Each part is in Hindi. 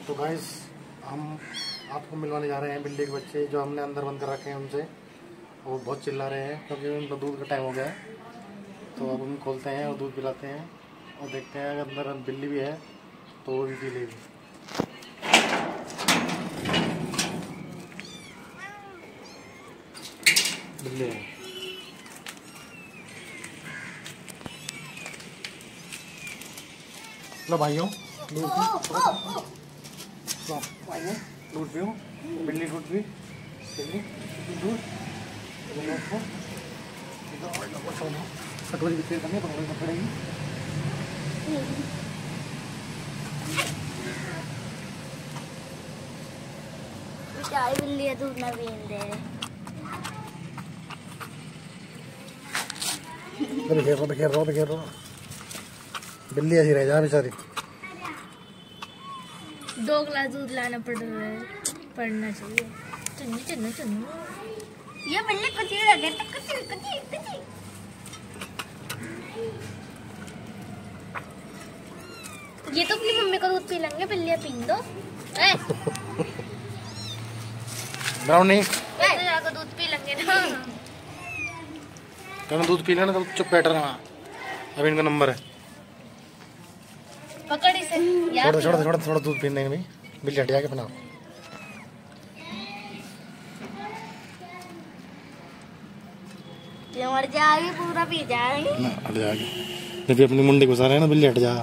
तो गाइस हम आपको मिलवाने जा रहे हैं बिल्ली के बच्चे जो हमने अंदर बंद कर रखे हैं उनसे। वो बहुत चिल्ला रहे हैं क्योंकि उनका दूध का टाइम हो गया है। तो अब हम खोलते हैं और दूध पिलाते हैं और देखते हैं अगर अंदर बिल्ली भी है तो वो भी पी लेगी। बिल्ली है। लो भाइयों दूध पियो। बिल्ली दूध पी। बिल्ली दूध कटोरी बिखेर करनी पड़ेगी। बेचारी बिल्ली है दूध ना पीन दे। बिखेर रहा बिल्ली ऐसी रह जा बेचारी। 2 गिलास दूध लाना पड़ना चाहिए। चुन्नी ये बिल्ली कुछ ही लगे तो कुछ ये तो अपनी मम्मी का दूध पी लेंगे। बिल्लियाँ पी दो। ब्राउनी जाकर दूध पी लेंगे ना। कहना दूध पी लेना तो चुप बैठ रहा। अब इनका नंबर है। पकड़ी से थोड़ा दूध पीने में बिल्ली हट जाके बनाओ। ये मर जाएगी पूरा पी जाएगी ना हट जाएगी। जब अपनी मुंडी घुसा रहे हैं ना बिल्ली हट जा।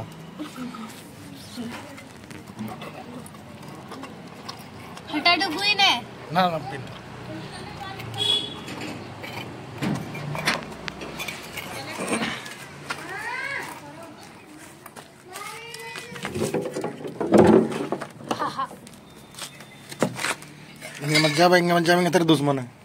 हटा डुबुई ने ना पी मत जा तेरे दुश्मन है।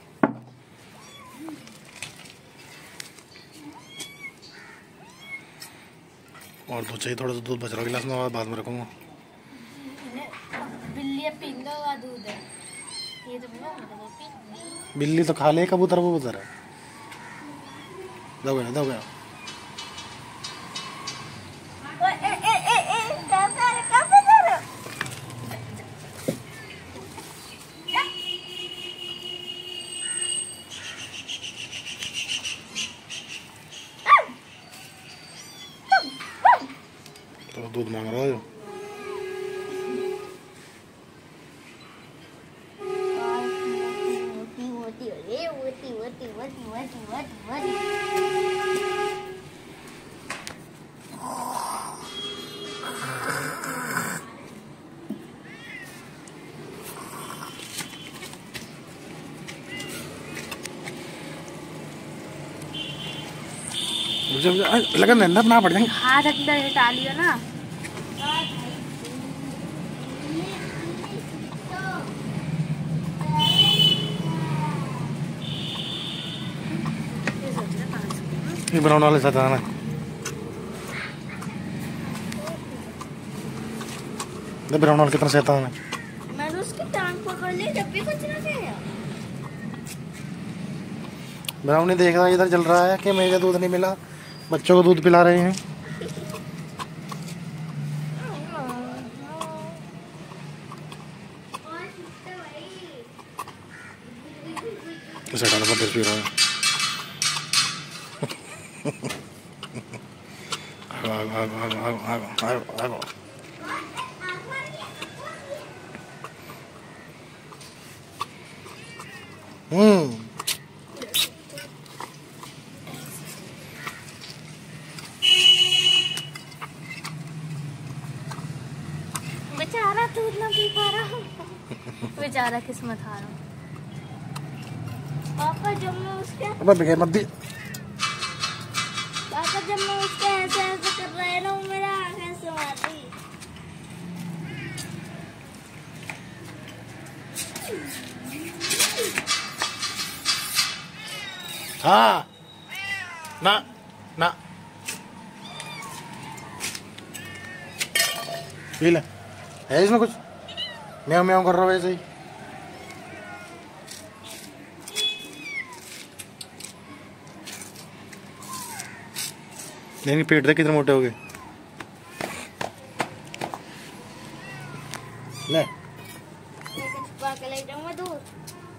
और दूध चाहिए थोड़ा सा दूध बच रहा गिलास में बाद में रखूंगा। दूध है ये तो बिल्ली तो खा ले कबूतर है। दो गया तो दूध मांग रहा है। लगन अंदर ना पड़ जाएंगे। हाथ अंदर डाल लिया ना। ये ब्राउन वाले साथ आना। ब्राउन वाले कितना शैतान है। मैंने उसकी टांग पकड़ ली जब भी कुछ ना किया। ब्राउनी देख रहा है इधर चल रहा है कि मेरे दूध नहीं मिला। बच्चों को दूध पिला रहे हैं। पी रहा है। बेचारा दूध ना पी पा रहा। बेचारा किस्मत हारा। पापा जब मैं उसके मत दी। पापा जब मैं उसके ऐसे कर रहे हैं ना वो मेरा आंखें से मारती। हाँ ना पी ले। है इसमें कुछ म्याऊं म्याऊं कर रहा है वैसे ही। नहीं पेट देख कितने मोटे हो गए। ले छुपा के ले जाऊंगा दूध।